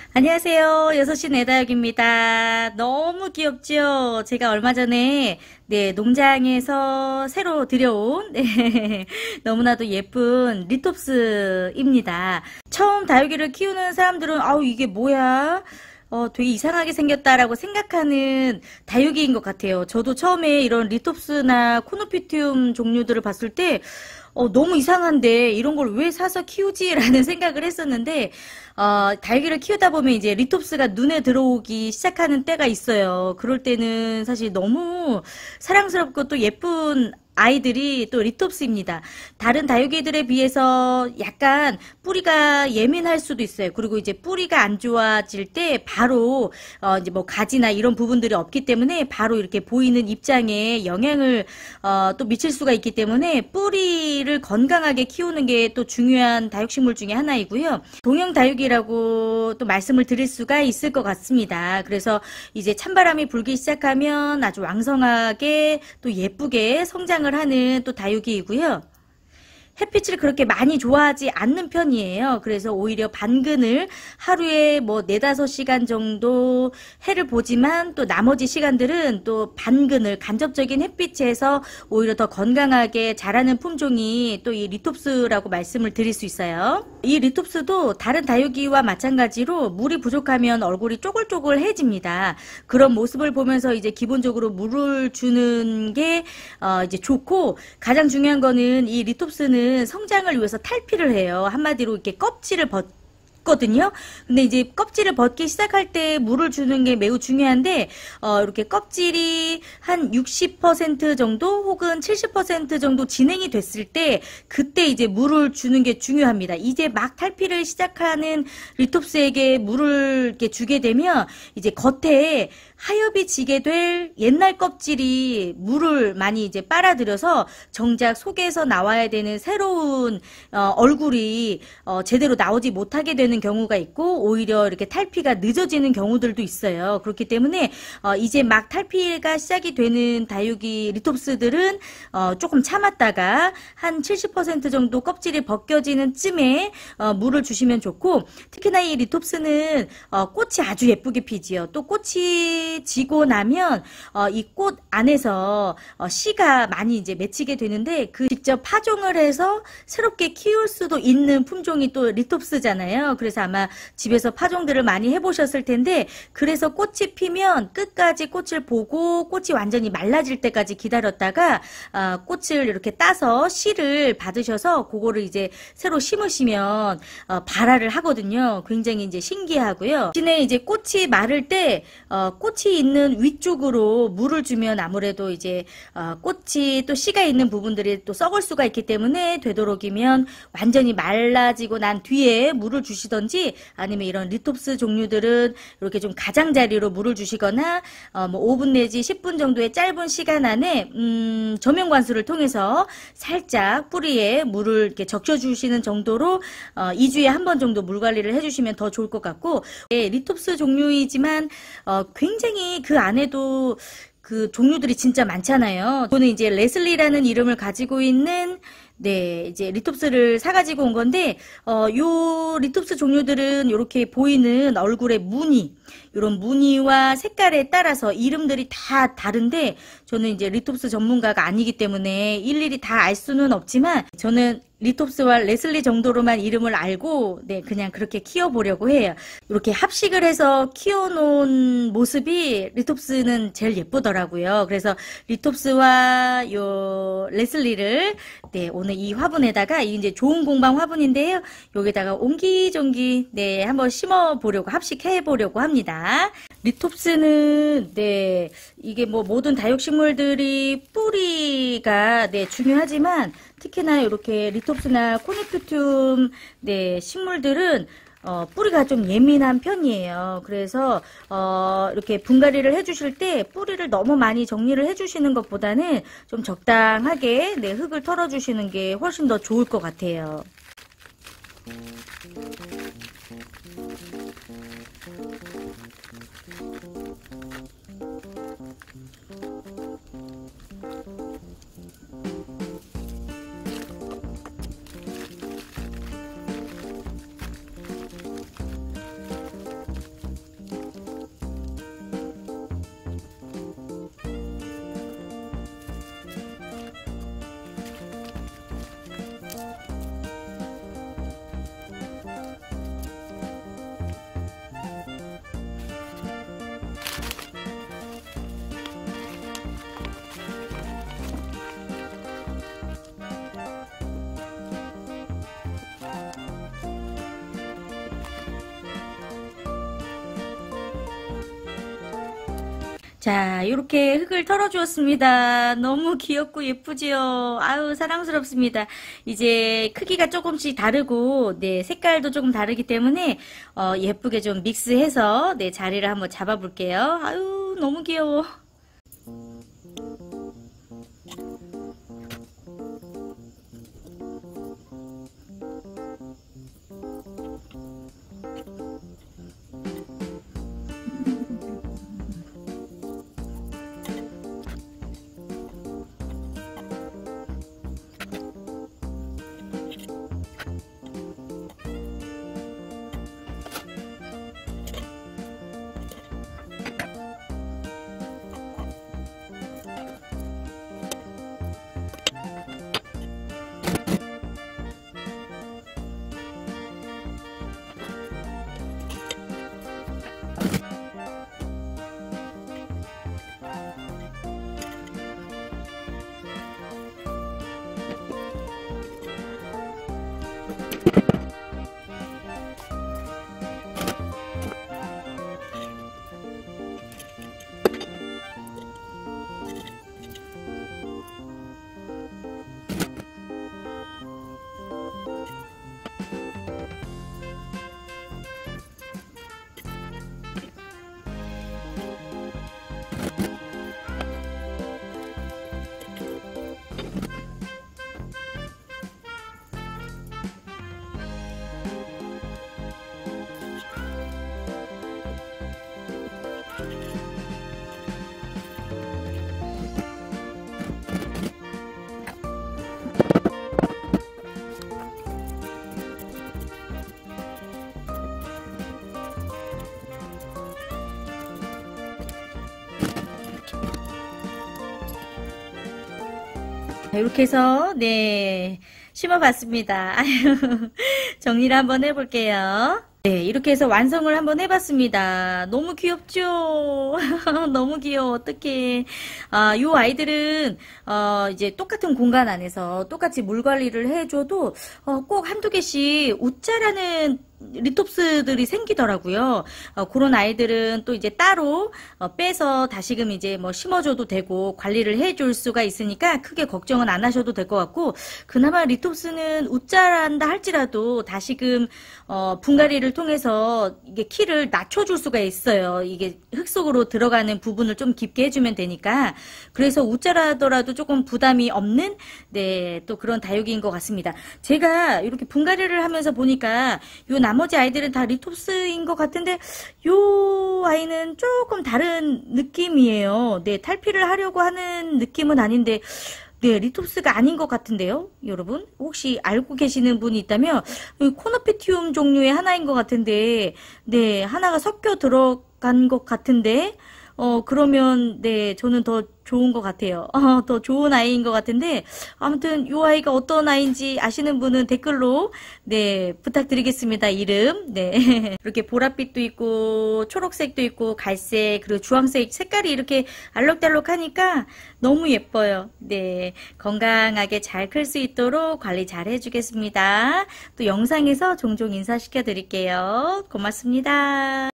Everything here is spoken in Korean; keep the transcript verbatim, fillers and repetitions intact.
안녕하세요. 여섯 시 내다육입니다. 너무 귀엽죠? 제가 얼마 전에 네, 농장에서 새로 들여온 네, 너무나도 예쁜 리톱스입니다. 처음 다육이를 키우는 사람들은 아우 이게 뭐야? 어, 되게 이상하게 생겼다라고 생각하는 다육이인 것 같아요. 저도 처음에 이런 리톱스나 코노피튬 종류들을 봤을 때 어, 너무 이상한데 이런 걸 왜 사서 키우지라는 생각을 했었는데 어, 다육이를 키우다 보면 이제 리톱스가 눈에 들어오기 시작하는 때가 있어요. 그럴 때는 사실 너무 사랑스럽고 또 예쁜 아이들이 또 리톱스입니다. 다른 다육이들에 비해서 약간 뿌리가 예민할 수도 있어요. 그리고 이제 뿌리가 안 좋아질 때 바로 어 이제 뭐 가지나 이런 부분들이 없기 때문에 바로 이렇게 보이는 입장에 영향을 어 또 미칠 수가 있기 때문에 뿌리를 건강하게 키우는 게 또 중요한 다육식물 중에 하나이고요. 동형 다육이라고 또 말씀을 드릴 수가 있을 것 같습니다. 그래서 이제 찬바람이 불기 시작하면 아주 왕성하게 또 예쁘게 성장을 하는 또 다육이이고요. 햇빛을 그렇게 많이 좋아하지 않는 편이에요. 그래서 오히려 반근을 하루에 뭐 네다섯 시간 정도 해를 보지만 또 나머지 시간들은 또 반근을 간접적인 햇빛에서 오히려 더 건강하게 자라는 품종이 또 이 리톱스라고 말씀을 드릴 수 있어요. 이 리톱스도 다른 다육이와 마찬가지로 물이 부족하면 얼굴이 쪼글쪼글해집니다. 그런 모습을 보면서 이제 기본적으로 물을 주는 게 어 이제 좋고, 가장 중요한 거는 이 리톱스는 성장을 위해서 탈피를 해요. 한마디로 이렇게 껍질을 벗거든요. 근데 이제 껍질을 벗기 시작할 때 물을 주는 게 매우 중요한데 어, 이렇게 껍질이 한 육십 퍼센트 정도 혹은 칠십 퍼센트 정도 진행이 됐을 때 그때 이제 물을 주는 게 중요합니다. 이제 막 탈피를 시작하는 리톱스에게 물을 이렇게 주게 되면 이제 겉에 하엽이 지게 될 옛날 껍질이 물을 많이 이제 빨아들여서 정작 속에서 나와야 되는 새로운 어, 얼굴이 어, 제대로 나오지 못하게 되는 경우가 있고, 오히려 이렇게 탈피가 늦어지는 경우들도 있어요. 그렇기 때문에 어, 이제 막 탈피가 시작이 되는 다육이 리톱스들은 어, 조금 참았다가 한 칠십 퍼센트 정도 껍질이 벗겨지는 쯤에 어, 물을 주시면 좋고, 특히나 이 리톱스는 어, 꽃이 아주 예쁘게 피지요. 또 꽃이 지고 나면 어, 이 꽃 안에서 어, 씨가 많이 이제 맺히게 되는데, 그 직접 파종을 해서 새롭게 키울 수도 있는 품종이 또 리톱스잖아요. 그래서 아마 집에서 파종들을 많이 해보셨을 텐데, 그래서 꽃이 피면 끝까지 꽃을 보고 꽃이 완전히 말라질 때까지 기다렸다가 어, 꽃을 이렇게 따서 씨를 받으셔서 그거를 이제 새로 심으시면 어, 발화를 하거든요. 굉장히 이제 신기하고요. 대신에 이제 꽃이 마를 때 어, 꽃이 있는 위쪽으로 물을 주면 아무래도 이제 어, 꽃이 또 씨가 있는 부분들이 또 썩을 수가 있기 때문에, 되도록이면 완전히 말라지고 난 뒤에 물을 주시던지, 아니면 이런 리톱스 종류들은 이렇게 좀 가장자리로 물을 주시거나 어, 뭐 오 분 내지 십 분 정도의 짧은 시간 안에 음, 저면관수를 통해서 살짝 뿌리에 물을 이렇게 적셔 주시는 정도로 어, 이 주에 한 번 정도 물 관리를 해주시면 더 좋을 것 같고, 예, 리톱스 종류이지만 어, 굉장히 그 안에도 그 종류들이 진짜 많잖아요. 저는 이제 레슬리라는 이름을 가지고 있는 네, 이제 리톱스를 사가지고 온 건데, 어, 요 리톱스 종류들은 이렇게 보이는 얼굴의 무늬, 이런 무늬와 색깔에 따라서 이름들이 다 다른데, 저는 이제 리톱스 전문가가 아니기 때문에 일일이 다 알 수는 없지만, 저는 리톱스와 레슬리 정도로만 이름을 알고 네 그냥 그렇게 키워보려고 해요. 이렇게 합식을 해서 키워놓은 모습이 리톱스는 제일 예쁘더라고요. 그래서 리톱스와 요 레슬리를 네 오늘 이 화분에다가, 이제 좋은 공방 화분인데요, 여기다가 옹기종기 네 한번 심어보려고, 합식해보려고 합니다. 리톱스는 네 이게 뭐 모든 다육식물들이 뿌리가 네 중요하지만, 특히나 이렇게 리톱스나 코니피튬 네 식물들은 어, 뿌리가 좀 예민한 편이에요. 그래서 어, 이렇게 분갈이를 해주실 때 뿌리를 너무 많이 정리를 해주시는 것보다는 좀 적당하게 네, 흙을 털어주시는 게 훨씬 더 좋을 것 같아요. 자, 이렇게 흙을 털어주었습니다. 너무 귀엽고 예쁘지요? 아유, 사랑스럽습니다. 이제 크기가 조금씩 다르고, 네, 색깔도 조금 다르기 때문에, 어, 예쁘게 좀 믹스해서, 네, 자리를 한번 잡아볼게요. 아유, 너무 귀여워. 자, 이렇게 해서, 네, 심어봤습니다. 아유, 정리를 한번 해볼게요. 네, 이렇게 해서 완성을 한번 해봤습니다. 너무 귀엽죠? 너무 귀여워. 어떡해. 아, 요 아이들은, 어, 이제 똑같은 공간 안에서 똑같이 물 관리를 해줘도, 어, 꼭 한두 개씩 웃자라는 리톱스들이 생기더라고요. 어, 그런 아이들은 또 이제 따로 어, 빼서 다시금 이제 뭐 심어줘도 되고 관리를 해줄 수가 있으니까 크게 걱정은 안 하셔도 될 것 같고, 그나마 리톱스는 웃자란다 할지라도 다시금 어, 분갈이를 통해서 이게 키를 낮춰줄 수가 있어요. 이게 흙 속으로 들어가는 부분을 좀 깊게 해주면 되니까. 그래서 웃자라더라도 조금 부담이 없는, 네, 또 그런 다육이인 것 같습니다. 제가 이렇게 분갈이를 하면서 보니까 요 나머지 아이들은 다 리톱스인 것 같은데 요 아이는 조금 다른 느낌이에요. 네, 탈피를 하려고 하는 느낌은 아닌데, 네, 리톱스가 아닌 것 같은데요, 여러분? 혹시 알고 계시는 분이 있다면 코너피티움 종류의 하나인 것 같은데, 네, 하나가 섞여 들어간 것 같은데, 어, 그러면, 네, 저는 더 좋은 것 같아요. 어, 더 좋은 아이인 것 같은데, 아무튼, 이 아이가 어떤 아이인지 아시는 분은 댓글로, 네, 부탁드리겠습니다. 이름. 네. 이렇게 보랏빛도 있고, 초록색도 있고, 갈색, 그리고 주황색 색깔이 이렇게 알록달록 하니까 너무 예뻐요. 네. 건강하게 잘 클 수 있도록 관리 잘 해주겠습니다. 또 영상에서 종종 인사시켜 드릴게요. 고맙습니다.